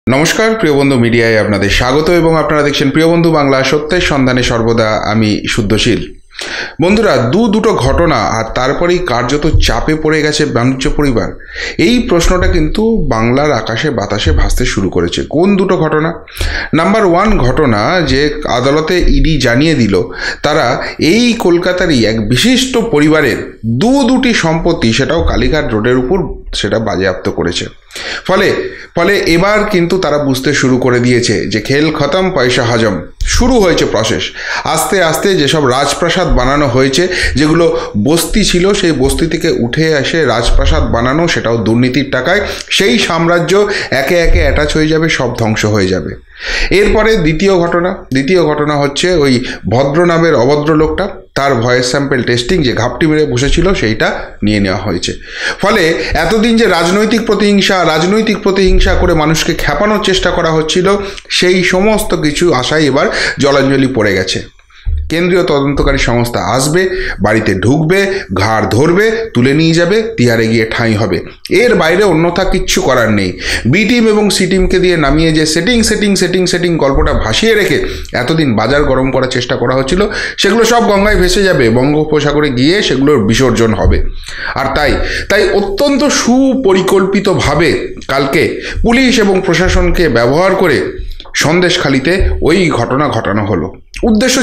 নমস্কার প্রিয় বন্ধু, মিডিয়ায় আপনাদের স্বাগত এবং আপনারা দেখছেন প্রিয় বন্ধু বাংলা, সত্যের সন্ধানে সর্বদা আমি শুদ্ধশীল। বন্ধুরা, দুটো ঘটনা আর তারপরেই কার্যত চাপে পড়ে গেছে বাণিজ্য পরিবার। এই প্রশ্নটা কিন্তু বাংলার আকাশে বাতাসে ভাসতে শুরু করেছে। কোন দুটো ঘটনা? নাম্বার ওয়ান ঘটনা, যে আদালতে ইডি জানিয়ে দিল তারা এই কলকাতারই এক বিশিষ্ট পরিবারের দুটি সম্পত্তি, সেটাও কালীঘাট রোডের উপর, সেটা বাজেয়াপ্ত করেছে। ফলে এবার কিন্তু তারা বুঝতে শুরু করে দিয়েছে যে খেল খতম, পয়সা হজম। শুরু হয়েছে প্রসেস। আস্তে আস্তে যেসব রাজপ্রাসাদ বানানো হয়েছে, যেগুলো বস্তি ছিল, সেই বস্তি থেকে উঠে এসে রাজপ্রাসাদ বানানো, সেটাও দুর্নীতির টাকায়, সেই সাম্রাজ্য একে একে অ্যাটাচ হয়ে যাবে, সব ধ্বংস হয়ে যাবে। এরপরে দ্বিতীয় ঘটনা হচ্ছে ওই ভদ্র নামের অভদ্র লোকটা, তার ভয়েস স্যাম্পেল টেস্টিং, যে ঘাপটি মেরে বসেছিল, সেইটা নিয়ে নেওয়া হয়েছে। ফলে এতদিন যে রাজনৈতিক প্রতিহিংসা করে মানুষকে খেপানোর চেষ্টা করা হচ্ছিল, সেই সমস্ত কিছু আশায় এবার জলাঞ্জলি পড়ে গেছে। কেন্দ্রীয় তদন্তকারী সংস্থা আসবে, বাড়িতে ঢুকবে, ঘাড় ধরবে, তুলে নিয়ে যাবে, তিহারে গিয়ে ঠাঁই হবে। এর বাইরে অন্যথা কিচ্ছু করার নেই। বি টিম এবং সি টিমকে দিয়ে নামিয়ে যে সেটিং গল্পটা ভাসিয়ে রেখে এতদিন বাজার গরম করার চেষ্টা করা হচ্ছিল, সেগুলো সব গঙ্গায় ভেসে যাবে, বঙ্গোপসাগরে গিয়ে সেগুলোর বিসর্জন হবে। আর তাই অত্যন্ত সুপরিকল্পিতভাবে কালকে পুলিশ এবং প্রশাসনকে ব্যবহার করে সন্দেশখালিতে ওই ঘটনা ঘটানো হলো। উদ্দেশ্য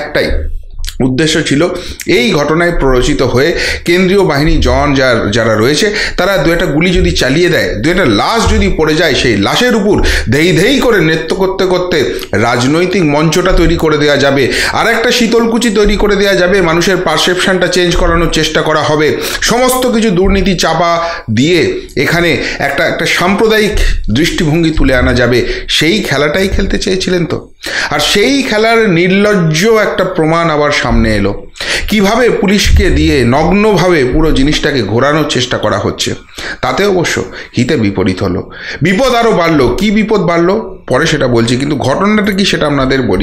ছিল এই ঘটনায় প্ররোচিত হয়ে কেন্দ্রীয় বাহিনী জওয়ান যারা রয়েছে, তারা দু একটা গুলি যদি চালিয়ে দেয়, দু একটা লাশ যদি পড়ে যায়, সেই লাশের উপর ধেই করে নৃত্য করতে করতে রাজনৈতিক মঞ্চটা তৈরি করে দেওয়া যাবে, আর একটা শীতলকুচি তৈরি করে দেওয়া যাবে, মানুষের পারসেপশনটা চেঞ্জ করানোর চেষ্টা করা হবে, সমস্ত কিছু দুর্নীতি চাপা দিয়ে এখানে একটা সাম্প্রদায়িক দৃষ্টিভঙ্গি তুলে আনা যাবে। সেই খেলাটাই খেলতে চেয়েছিলেন তো। আর সেই খেলার নির্লজ্জ একটা প্রমাণ আবার সামনে এলো। কিভাবে পুলিশকে দিয়ে নগ্নভাবে পুরো জিনিসটাকে ঘোরানোর চেষ্টা করা হচ্ছে, তাতে অবশ্য হিতে বিপরীত হলো। বিপদ আরও বাড়লো। কি বিপদ বাড়লো পরে সেটা বলছি, কিন্তু ঘটনাটা কি সেটা আপনাদের বলি।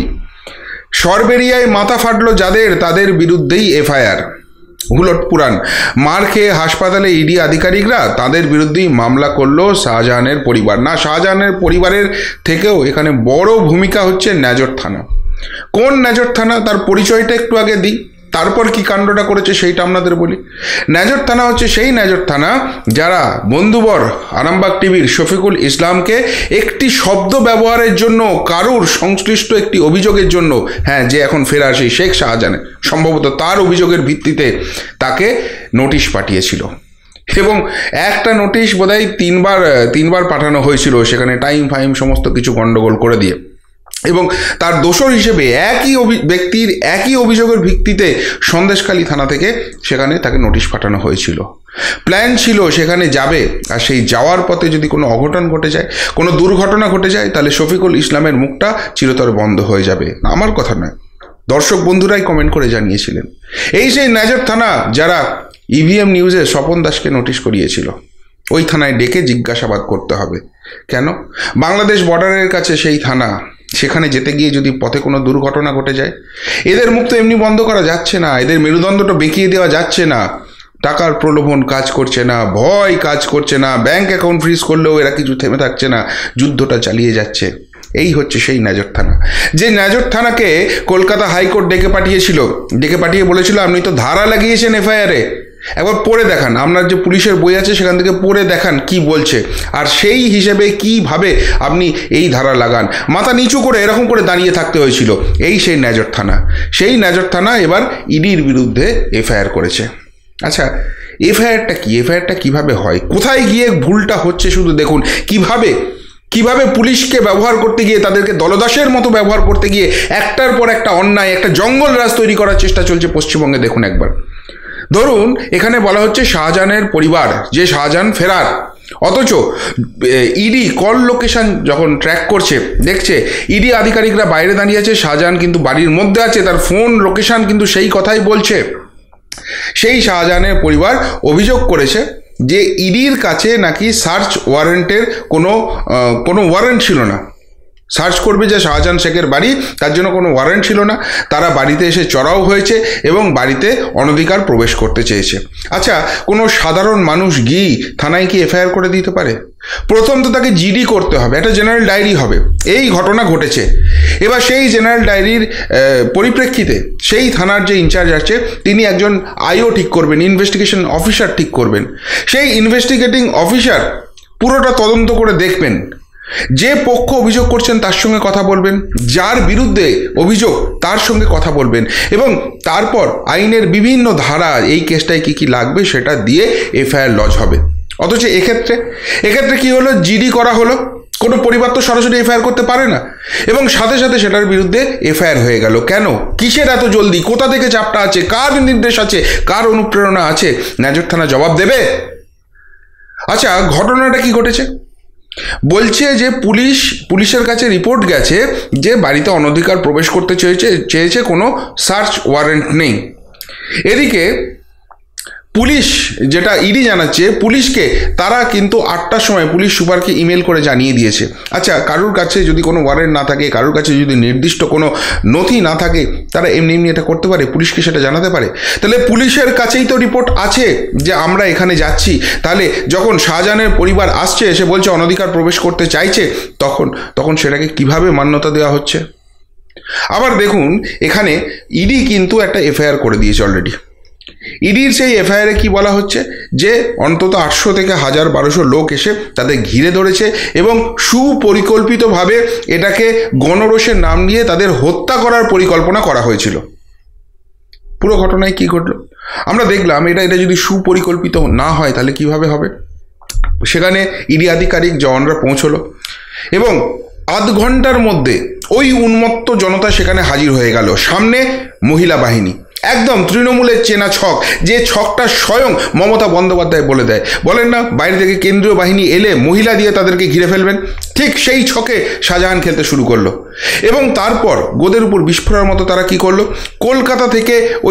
সরবেরিয়ায় মাথা ফাটলো যাদের, তাদের বিরুদ্ধেই এফআইআর। উলট পুরাণ, মার খেয়ে হাসপাতালে ইডি আধিকারিকরা, তাদের বিরুদ্ধেই মামলা করলো শাহজাহানের পরিবার। না, শাহজাহানের পরিবারের থেকেও এখানে বড় ভূমিকা হচ্ছে ন্যাজর থানা। কোন ন্যাজর থানা, তার পরিচয়টা একটু আগে দিই, তারপর কি কাণ্ডটা করেছে সেইটা আপনাদের বলি। ন্যাজর থানা হচ্ছে সেই ন্যাজর থানা যারা বন্ধুবর আরামবাগ টিভির শফিকুল ইসলামকে একটি শব্দ ব্যবহারের জন্য, কারুর সংশ্লিষ্ট একটি অভিযোগের জন্য, যে এখন ফেরার সেই শেখ শাহজাহান, সম্ভবত তার অভিযোগের ভিত্তিতে তাকে নোটিশ পাঠিয়েছিল। এবং একটা নোটিশ বোধহয় তিনবার পাঠানো হয়েছিল, সেখানে টাইম ফাইম সমস্ত কিছু গণ্ডগোল করে দিয়ে। এবং তার দোষর হিসেবে একই ব্যক্তির একই অভিযোগের ভিত্তিতে সন্দেশখালী থানা থেকে সেখানে তাকে নোটিশ পাঠানো হয়েছিল। প্ল্যান ছিল সেখানে যাবে, আর সেই যাওয়ার পথে যদি কোনো অঘটন ঘটে যায়, কোনো দুর্ঘটনা ঘটে যায়, তাহলে শফিকুল ইসলামের মুখটা চিরতরে বন্ধ হয়ে যাবে। আমার কথা নয়, দর্শক বন্ধুরাই কমেন্ট করে জানিয়েছিলেন। এই সেই ন্যাজর থানা যারা ইভিএম নিউজে স্বপন দাসকে নোটিশ করিয়েছিল। ওই থানায় ডেকে জিজ্ঞাসাবাদ করতে হবে। কেন? বাংলাদেশ বর্ডারের কাছে সেই থানা, সেখানে যেতে গিয়ে যদি পথে কোনো দুর্ঘটনা ঘটে যায়, এদের মুখ তো এমনি বন্ধ করা যাচ্ছে না, এদের মেরুদণ্ডটা বেঁকিয়ে দেওয়া যাচ্ছে না। টাকার প্রলোভন কাজ করছে না, ভয় কাজ করছে না, ব্যাংক অ্যাকাউন্ট ফ্রিজ করলেও এরা কিছু থেমে থাকছে না, যুদ্ধটা চালিয়ে যাচ্ছে। এই হচ্ছে সেই ন্যাজর থানা, যে ন্যাজর থানাকে কলকাতা হাইকোর্ট ডেকে পাঠিয়ে বলেছিল, আপনি তো ধারা লাগিয়েছেন এফআইআরে, একবার পড়ে দেখান, আপনার যে পুলিশের বই আছে সেখান থেকে পড়ে দেখান কি বলছে, আর সেই হিসেবে কিভাবে আপনি এই ধারা লাগান। মাথা নিচু করে এরকম করে দাঁড়িয়ে থাকতে হয়েছিল। সেই ন্যাজর থানা এবার ইডির বিরুদ্ধে এফআইআর করেছে। আচ্ছা, এফআইআরটা কিভাবে হয়, কোথায় গিয়ে ভুলটা হচ্ছে শুধু দেখুন। কিভাবে পুলিশকে ব্যবহার করতে গিয়ে, তাদেরকে দলদাসের মতো ব্যবহার করতে গিয়ে একটার পর একটা অন্যায়, একটা জঙ্গল রাজ তৈরি করার চেষ্টা চলছে পশ্চিমবঙ্গে। দেখুন একবার, ধরুন এখানে বলা হচ্ছে শাহজাহানের পরিবার, যে শাহজাহান ফেরার, অথচ ইডি কল লোকেশন যখন ট্র্যাক করছে, দেখছে ইডি আধিকারিকরা বাইরে দাঁড়িয়ে আছে, শাহজাহান কিন্তু বাড়ির মধ্যে আছে, তার ফোন লোকেশন কিন্তু সেই কথাই বলছে। সেই শাহজাহানের পরিবার অভিযোগ করেছে যে ইডির কাছে নাকি সার্চ ওয়ারেন্টের কোনো ওয়ারেন্ট ছিল না। সার্চ করবে যে শাহজাহান শেখের বাড়ি, তার জন্য কোনো ওয়ারেন্ট ছিল না, তারা বাড়িতে এসে চড়াও হয়েছে এবং বাড়িতে অনধিকার প্রবেশ করতে চেয়েছে। আচ্ছা, কোনো সাধারণ মানুষ গিয়ে থানায় কি এফআইআর করে দিতে পারে? প্রথম তো তাকে জিডি করতে হবে, একটা জেনারেল ডায়েরি হবে, এই ঘটনা ঘটেছে। এবার সেই জেনারেল ডায়েরির পরিপ্রেক্ষিতে সেই থানার যে ইনচার্জ আছে তিনি একজন আইও ঠিক করবেন, ইনভেস্টিগেশন অফিসার ঠিক করবেন। সেই ইনভেস্টিগেটিং অফিসার পুরোটা তদন্ত করে দেখবেন, যে পক্ষ অভিযোগ করছেন তার সঙ্গে কথা বলবেন, যার বিরুদ্ধে অভিযোগ তার সঙ্গে কথা বলবেন, এবং তারপর আইনের বিভিন্ন ধারা এই কেসটায় কী কী লাগবে সেটা দিয়ে এফআইআর লজ হবে। অথচ এক্ষেত্রে কি হলো, জিডি করা হলো, কোনো পরিবার তো সরাসরি এফআইআর করতে পারে না, এবং সাথে সাথে সেটার বিরুদ্ধে এফআইআর হয়ে গেল। কেন, কিসের এত জলদি, কোথা থেকে চাপটা আছে, কার নির্দেশ আছে, কার অনুপ্রেরণা আছে? নাজর থানা জবাব দেবে? আচ্ছা, ঘটনাটা কি ঘটেছে? বলছে যে পুলিশের কাছে রিপোর্ট গেছে যে বাড়িতে অনধিকার প্রবেশ করতে চেয়েছে, কোনো সার্চ ওয়ারেন্ট নেই। এদিকে পুলিশ, যেটা ইডি জানাচ্ছে, পুলিশকে তারা কিন্তু 8টার সময় পুলিশ সুপারকে ইমেল করে জানিয়ে দিয়েছে। আচ্ছা, কারুর কাছে যদি কোনো ওয়ারেন্ট না থাকে, কারুর কাছে যদি নির্দিষ্ট কোনো নথি না থাকে, তারা এমনি এটা করতে পারে? পুলিশকে সেটা জানাতে পারে? তাহলে পুলিশের কাছেই তো রিপোর্ট আছে যে আমরা এখানে যাচ্ছি। তাহলে যখন শাহজাহানের পরিবার আসছে, এসে বলছে অনধিকার প্রবেশ করতে চাইছে, তখন সেটাকে কিভাবে মান্যতা দেওয়া হচ্ছে? আবার দেখুন, এখানে ইডি কিন্তু একটা এফআইআর করে দিয়েছে অলরেডি। ইডির সেই এফআইআরে কি বলা হচ্ছে যে অন্তত 800 থেকে 1200 লোক এসে তাদের ঘিরে ধরেছে এবং সুপরিকল্পিতভাবে এটাকে গণরোষের নাম দিয়ে তাদের হত্যা করার পরিকল্পনা করা হয়েছিল। পুরো ঘটনায় কি ঘটল আমরা দেখলাম। এটা যদি সুপরিকল্পিত না হয় তাহলে কিভাবে হবে? সেখানে ইডি আধিকারিক জওয়ানরা পৌঁছলো এবং আধ ঘন্টার মধ্যে ওই উন্মত্ত জনতা সেখানে হাজির হয়ে গেল। সামনে মহিলা বাহিনী, একদম তৃণমূলের চেনা ছক, যে ছকটা স্বয়ং মমতা বন্দ্যোপাধ্যায় বলেন না বাইরে থেকে কেন্দ্রীয় বাহিনী এলে মহিলা দিয়ে তাদেরকে ঘিরে ফেলবেন, ঠিক সেই ছকে শাহজাহান খেলতে শুরু করলো। এবং তারপর গোদের উপর বিস্ফোরণের মতো তারা কি করলো, কলকাতা থেকে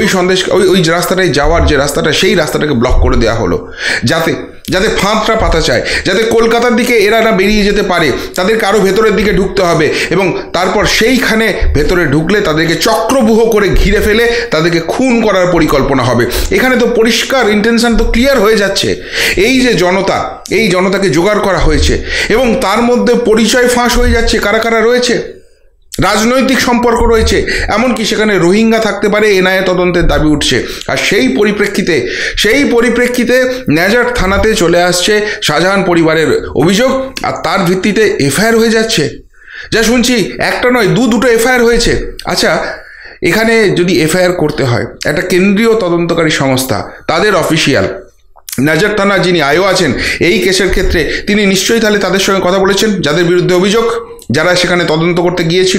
ওই রাস্তাটায় যাওয়ার যে রাস্তাটা, সেই রাস্তাটাকে ব্লক করে দেওয়া হলো, যাতে ফাঁদটা পাতা চায়, যাতে কলকাতার দিকে এরা না বেরিয়ে যেতে পারে, তাদেরকে আরও ভেতরের দিকে ঢুকতে হবে এবং তারপর সেইখানে ভেতরে ঢুকলে তাদেরকে চক্রব্যূহ করে ঘিরে ফেলে তাদেরকে খুন করার পরিকল্পনা হবে। এখানে তো পরিষ্কার ইন্টেনশন তো ক্লিয়ার হয়ে যাচ্ছে। এই যে জনতা, এই জনতাকে জোগাড় করা হয়েছে এবং তার মধ্যে পরিচয় ফাঁস হয়ে যাচ্ছে কারা কারা রয়েছে, রাজনৈতিক সম্পর্ক রয়েছে, এমনকি সেখানে রোহিঙ্গা থাকতে পারে, এনআইএ তদন্তের দাবি উঠছে। আর সেই পরিপ্রেক্ষিতে নাজার থানাতে চলে আসছে শাহজাহান পরিবারের অভিযোগ, আর তার ভিত্তিতে এফআইআর হয়ে যাচ্ছে। যা শুনছি একটা নয়, দুটো এফআইআর হয়েছে। আচ্ছা, এখানে যদি এফআইআর করতে হয়, একটা কেন্দ্রীয় তদন্তকারী সংস্থা, তাদের অফিসিয়াল নাজার থানা যিনি আইও আছেন এই কেসের ক্ষেত্রে, তিনি নিশ্চয়ই তাহলে তাদের সঙ্গে কথা বলেছেন যাদের বিরুদ্ধে অভিযোগ, যারা সেখানে তদন্ত করতে গিয়েছিল।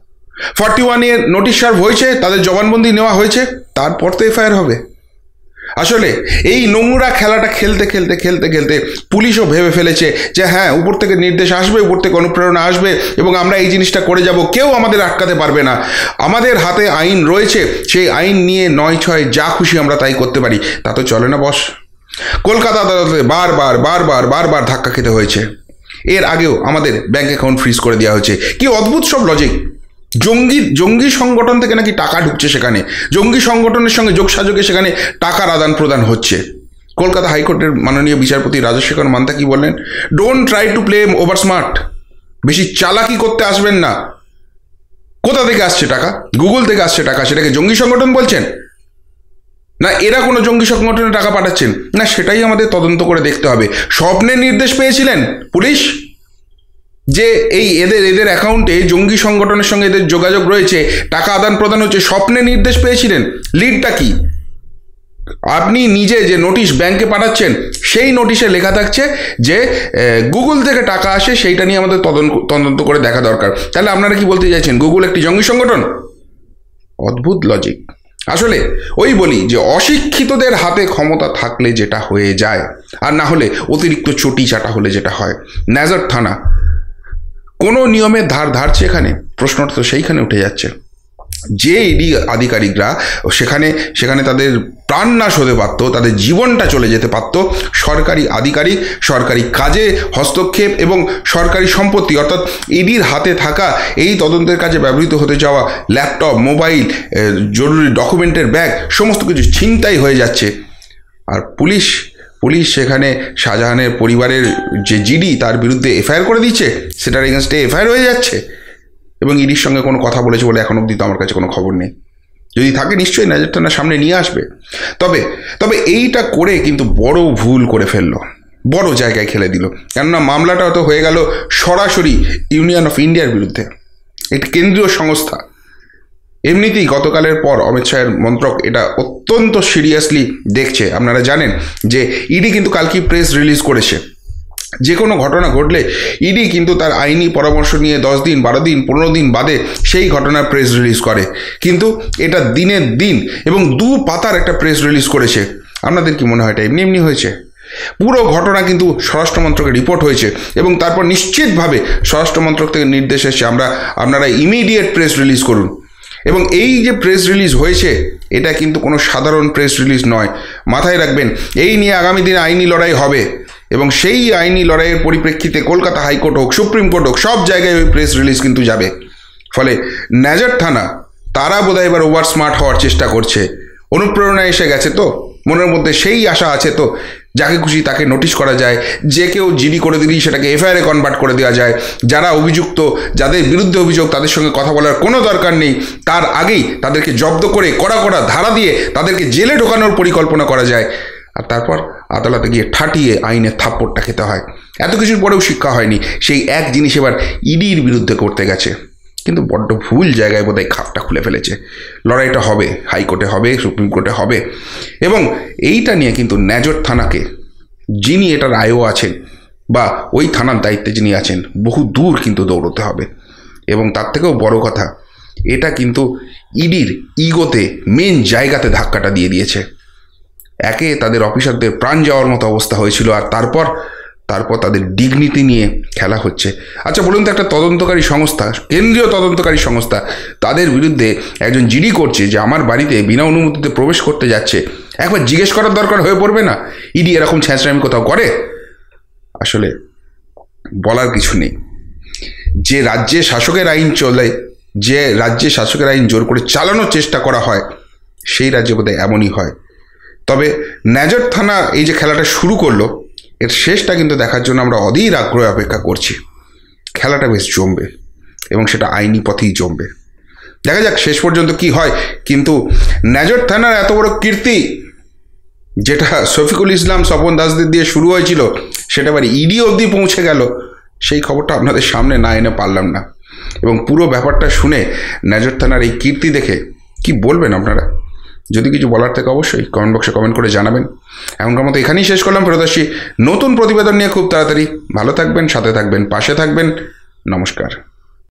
41 নোটিশ সার্ভ হয়েছে, তাদের জবানবন্দি নেওয়া হয়েছে, তারপর তো এফআইআর হবে। আসলে এই নোংরা খেলাটা খেলতে খেলতে পুলিশও ভেবে ফেলেছে যে হ্যাঁ, উপর থেকে নির্দেশ আসবে, উপর থেকে অনুপ্রেরণা আসবে এবং আমরা এই জিনিসটা করে যাব, কেউ আমাদের আটকাতে পারবে না। আমাদের হাতে আইন রয়েছে, সেই আইন নিয়ে 9-6 যা খুশি আমরা তাই করতে পারি। তা তো চলে না বস। কলকাতা আদালতে বারবার ধাক্কা খেতে হয়েছে। এর আগেও আমাদের ব্যাঙ্ক অ্যাকাউন্ট ফ্রিজ করে দেওয়া হয়েছে। কি অদ্ভুত সব লজিক। জঙ্গি সংগঠন থেকে নাকি টাকা ঢুকছে সেখানে, জঙ্গি সংগঠনের সঙ্গে যোগসাযোগে সেখানে টাকার আদান প্রদান হচ্ছে। কলকাতা হাইকোর্টের মাননীয় বিচারপতি রাজশেখর মান্তা কি বললেন, don't try to play over smart, বেশি চালাকি করতে আসবেন না। কোথা থেকে আসছে টাকা? গুগল থেকে আসছে টাকা, সেটাকে জঙ্গি সংগঠন বলছেন না এরা কোনো জঙ্গি সংগঠনে টাকা পাঠাচ্ছেন না, সেটাই আমাদের তদন্ত করে দেখতে হবে। স্বপ্নের নির্দেশ পেয়েছিলেন পুলিশ যে এদের অ্যাকাউন্টে জঙ্গি সংগঠনের সঙ্গে এদের যোগাযোগ রয়েছে, টাকা আদান প্রদান হচ্ছে, স্বপ্নে নির্দেশ পেয়েছিলেন। লিডটা কি? আপনি নিজে যে নোটিশ ব্যাংকে পাঠাচ্ছেন, সেই নোটিশে লেখা থাকছে যে গুগল থেকে টাকা আসে, সেইটা নিয়ে আমাদের তদন্ত করে দেখা দরকার। তাহলে আপনারা কি বলতে চাইছেন, গুগল একটি জঙ্গি সংগঠন? অদ্ভুত লজিক। আসলে ওই বলি যে অশিক্ষিতদের হাতে ক্ষমতা থাকলে যেটা হয়ে যায়, আর না হলে অতিরিক্ত চটি চাটা হলে যেটা হয়। নাজার থানা কোনো নিয়মের ধার ধারছে এখানে? প্রশ্নটা তো সেইখানে উঠে যাচ্ছে। যে ইডি আধিকারিকরা সেখানে তাদের প্রাণনাশ হতে পারত, তাদের জীবনটা চলে যেতে পারত, সরকারি আধিকারিক সরকারি কাজে হস্তক্ষেপ এবং সরকারি সম্পত্তি অর্থাৎ ইডির হাতে থাকা এই তদন্তের কাজে ব্যবহৃত হতে যাওয়া ল্যাপটপ, মোবাইল, জরুরি ডকুমেন্টের ব্যাগ সমস্ত কিছু ছিনতাই হয়ে যাচ্ছে। আর পুলিশ সেখানে শাহজাহানের পরিবারের যে জিডি তার বিরুদ্ধে এফআইআর করে দিচ্ছে, সেটার এগেনস্টে এফআইআর হয়ে যাচ্ছে এবং ইডির সঙ্গে কোনো কথা বলেছে বলে এখন অবধি তো আমার কাছে কোনো খবর নেই। যদি থাকে নিশ্চয়ই নজর থানার সামনে নিয়ে আসবে। তবে এইটা করে কিন্তু বড় ভুল করে ফেললো, বড় জায়গায় খেলে দিল। কেননা মামলাটা তো হয়ে গেল সরাসরি ইউনিয়ন অফ ইন্ডিয়ার বিরুদ্ধে, একটি কেন্দ্রীয় সংস্থা। এমনিতেই গতকালের পর অমিত শাহের মন্ত্রক এটা অত্যন্ত সিরিয়াসলি দেখছে। আপনারা জানেন যে ইডি কিন্তু কালকে প্রেস রিলিজ করেছে। যে কোনো ঘটনা ঘটলে ইডি কিন্তু তার আইনি পরামর্শ নিয়ে 10 দিন, 12 দিন, 15 দিন বাদে সেই ঘটনার প্রেস রিলিজ করে, কিন্তু এটা দিনের দিন এবং 2 পাতার একটা প্রেস রিলিজ করেছে। আপনাদের কি মনে হয় এটা এমনি হয়েছে? পুরো ঘটনা কিন্তু স্বরাষ্ট্র মন্ত্রকে রিপোর্ট হয়েছে এবং তারপর নিশ্চিতভাবে স্বরাষ্ট্র মন্ত্রক থেকে নির্দেশ এসেছে আপনারা ইমিডিয়েট প্রেস রিলিজ করুন। এবং এই যে প্রেস রিলিজ হয়েছে এটা কিন্তু কোনো সাধারণ প্রেস রিলিজ নয়। মাথায় রাখবেন, এই নিয়ে আগামী দিনে আইনি লড়াই হবে এবং সেই আইনি লড়াইয়ের পরিপ্রেক্ষিতে কলকাতা হাইকোর্ট হোক, সুপ্রিম কোর্ট হোক, সব জায়গায় ওই প্রেস রিলিজ কিন্তু যাবে। ফলে নাজার থানা তারা বোধহয় এবার ওভার স্মার্ট হওয়ার চেষ্টা করছে। অনুপ্রেরণা এসে গেছে তো, মনের মধ্যে সেই আশা আছে তো, যাকে খুশি তাকে নোটিশ করা যায়, যে কেউ জিডি করে দিলেই সেটাকে এফআইআরে কনভার্ট করে দেওয়া যায়। যারা অভিযুক্ত, যাদের বিরুদ্ধে অভিযোগ, তাদের সঙ্গে কথা বলার কোনো দরকার নেই, তার আগেই তাদেরকে জব্দ করে কড়া ধারা দিয়ে তাদেরকে জেলে ঢোকানোর পরিকল্পনা করা যায়। আর তারপর আদালতে গিয়ে ঠাটিয়ে আইনের থাপ্পড়টা খেতে হয়। এত কিছুর পরেও শিক্ষা হয়নি, সেই এক জিনিস এবার ইডির বিরুদ্ধে করতে গেছে। কিন্তু বড্ড ভুল জায়গায় বোধহয় খাপটা খুলে ফেলেছে। লড়াইটা হবে, হাইকোর্টে হবে, সুপ্রিম কোর্টে হবে এবং এইটা নিয়ে কিন্তু নাজর থানাকে, যিনি এটার আয়ও আছেন বা ওই থানার দায়িত্বে যিনি আছেন, বহু দূর কিন্তু দৌড়তে হবে। এবং তার থেকেও বড় কথা, এটা কিন্তু ইডির ইগোতে মেন জায়গাতে ধাক্কাটা দিয়ে দিয়েছে। একে তাদের অফিসারদের প্রাণ যাওয়ার মতো অবস্থা হয়েছিল, আর তারপর তাদের ডিগনিটি নিয়ে খেলা হচ্ছে। আচ্ছা বলুন তো, একটা তদন্তকারী সংস্থা, কেন্দ্রীয় তদন্তকারী সংস্থা, তাদের বিরুদ্ধে একজন জিডি করছে যে আমার বাড়িতে বিনা অনুমতিতে প্রবেশ করতে যাচ্ছে, একবার জিজ্ঞেস করার দরকার হয়ে পড়বে না? ইডি এরকম ছ্যাঁচড়ামি কোথাও করে? আসলে বলার কিছু নেই। যে রাজ্যে শাসকের আইন চলে, যে রাজ্যে শাসকের আইন জোর করে চালানোর চেষ্টা করা হয়, সেই রাজ্যে বোধহয় এমনই হয়। তবে নাজর থানা এই যে খেলাটা শুরু করলো, এর শেষটা কিন্তু দেখার জন্য আমরা অধীর আগ্রহে অপেক্ষা করছি। খেলাটা বেশ জমবে এবং সেটা আইনি পথেই জমবে। দেখা যাক শেষ পর্যন্ত কি হয়। কিন্তু নাজর থানার এত বড় কীর্তি, যেটা শফিকুল ইসলাম, স্বপন দাসদের দিয়ে শুরু হয়েছিল, সেটা এবার ইডি অবধি পৌঁছে গেল, সেই খবরটা আপনাদের সামনে না এনে পারলাম না। এবং পুরো ব্যাপারটা শুনে, নাজর থানার এই কীর্তি দেখে কি বলবেন আপনারা? যদি কিছু বলার থাকে অবশ্যই কমেন্ট বক্সে কমেন্ট করে জানাবেন। এখনকার মতো এখানেই শেষ করলাম। ফেরত আসছি নতুন প্রতিবেদন নিয়ে খুব তাড়াতাড়ি। ভালো থাকবেন, সাথে থাকবেন, পাশে থাকবেন। নমস্কার।